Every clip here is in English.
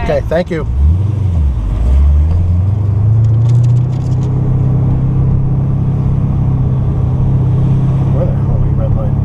Okay, thank you. Where the hell are we red light?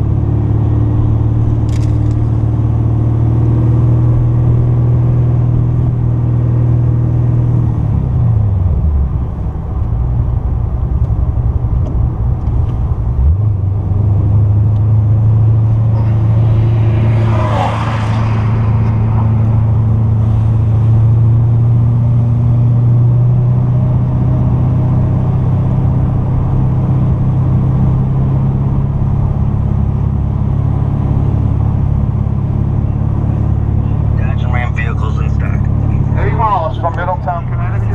From Middletown, Connecticut.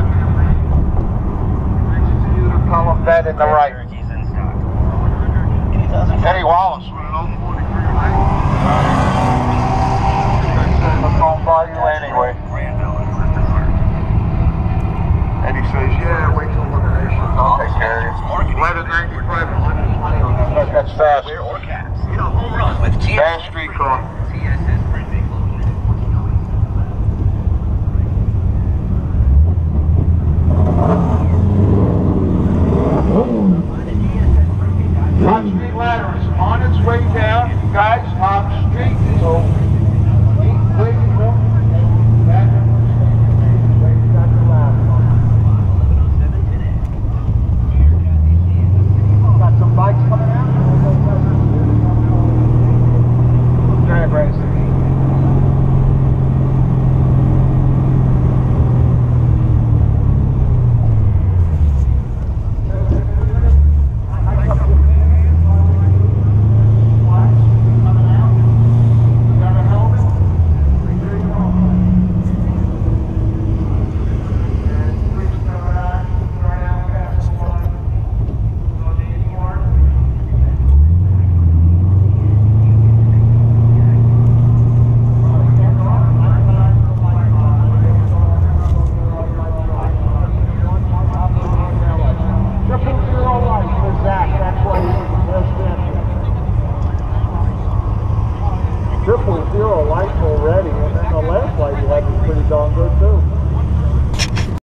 Column bed in the right. Eddie Wallace with an 043 right. I'm going by you anyway. Eddie says, yeah, wait till elimination. I'll take care of you. Right at 95. That's fast. Fast street car. Top Street ladder is on its way down. Guys, Top Street is open.